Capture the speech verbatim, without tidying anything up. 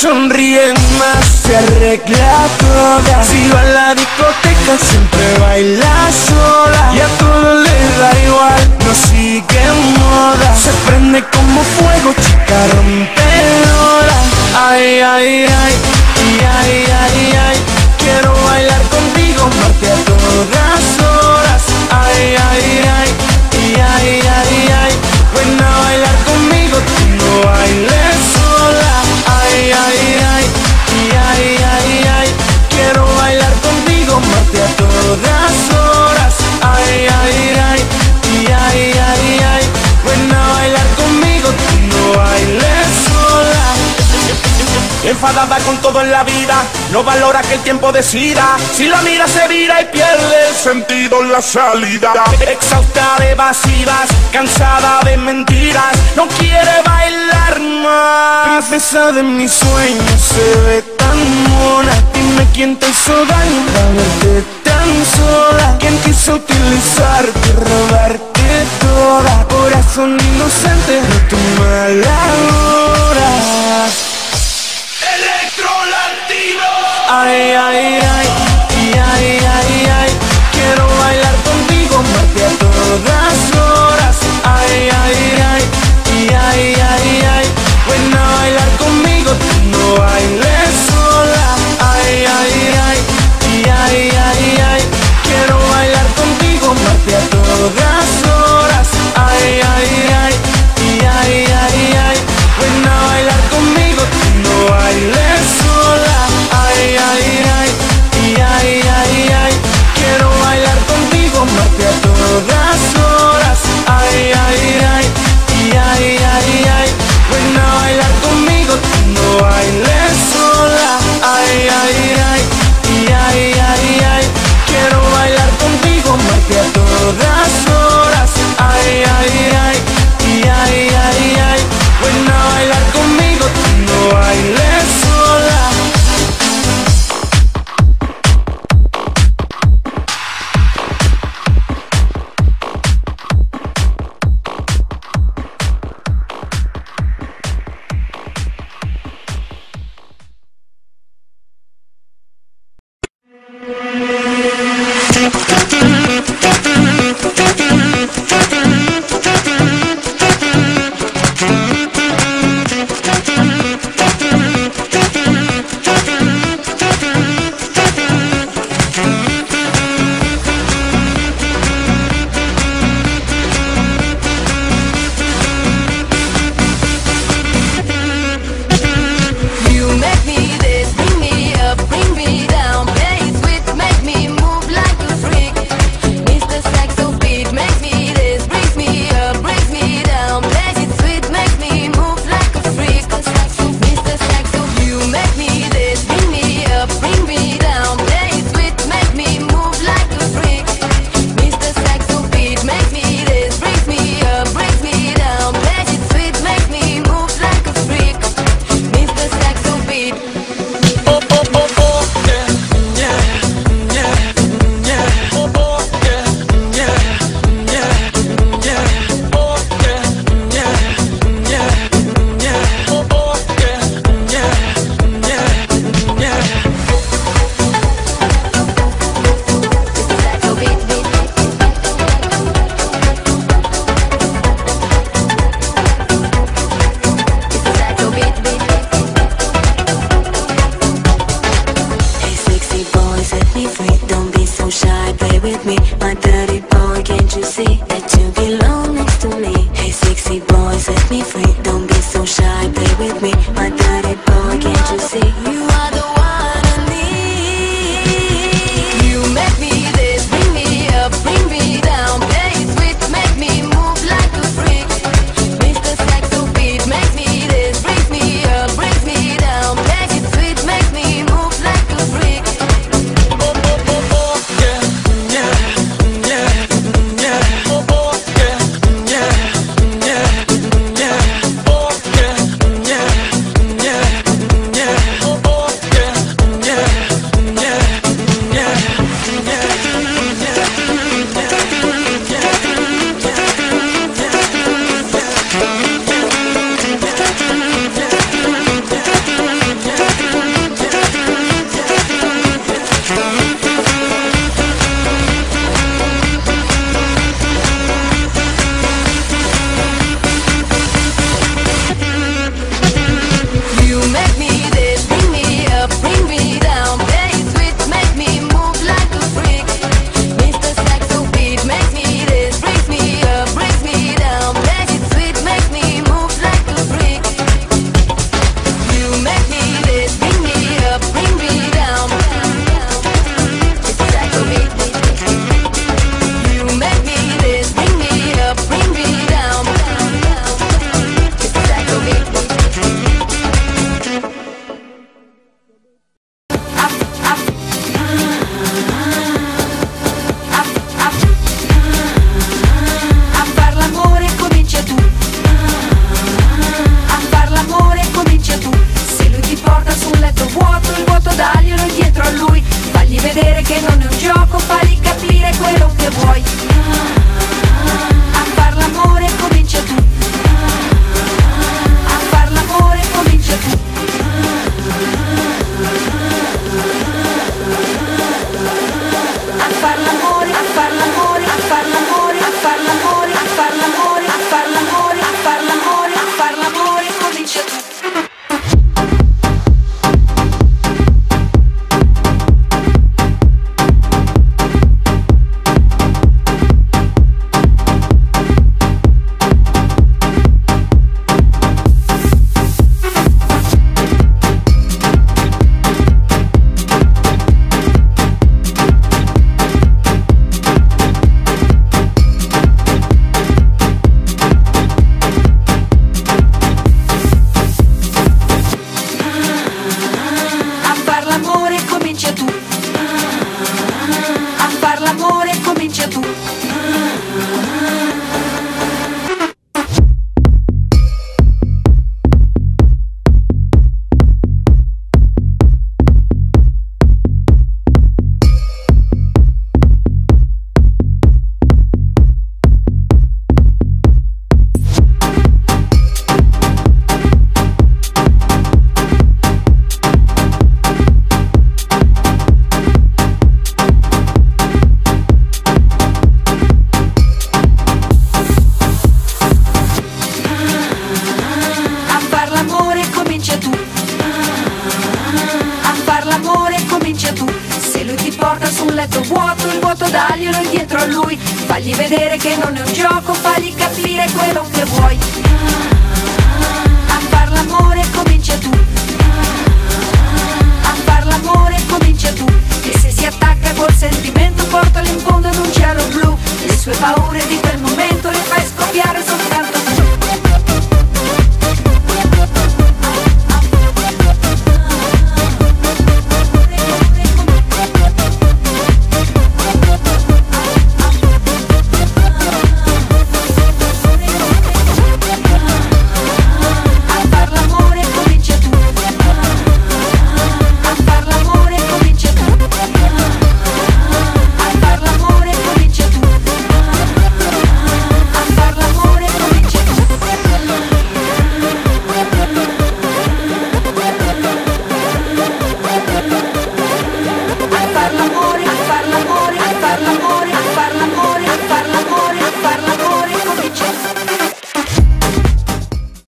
sonríe más, se arregla toda. Si va a la discoteca siempre baila sola. Y a todo le da igual, no sigue moda. Se prende como fuego, chica rompedora. Ay, ay, ay, y ay, ay, ay. Quiero bailar contigo, amarte a todas horas. Ay, ay, ay, y ay, ay, ay. Ven a bailar conmigo, tú no bailes sola. Ay, ay, ay, y ay, ay, ay. Quiero bailar contigo, amarte a todas horas. Ay, ay, ay, y ay, ay, ay. Ven a bailar conmigo, tú no bailes sola. Enfadada con todo en la vida, no valora que el tiempo decida. Si la mira se vira y pierde el sentido en la salida. Exhausta de evasivas, cansada de mentiras, no quiere bailar más. Princesa de mis sueños, se ve tan mona. Dime quién te hizo daño para verte tan sola. Quién quiso utilizarte, robarte toda. Corazón inocente, no tu mala hora. Ay, ay, ay, y ay, ay, ay. Quiero bailar contigo, amarte a todas horas. Ay, ay, ay, y ay, ay, ay. Ven a bailar conmigo, tú no bailes sola. Ay, ay, ay, y ay, ay, ay. Quiero bailar contigo, amarte a todas horas. Ay, ay, ay, y ay, ay, ay. Ven a bailar conmigo, tú no bailes sola. Ay, ay, ay, porta su un letto vuoto, il vuoto daglielo indietro a lui. Fagli vedere che non è un gioco, fagli capire quello che vuoi.